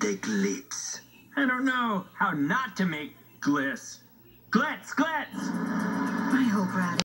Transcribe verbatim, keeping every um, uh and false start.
the glitz. I don't know how not to make glitz. Glitz, glitz! I hope Rad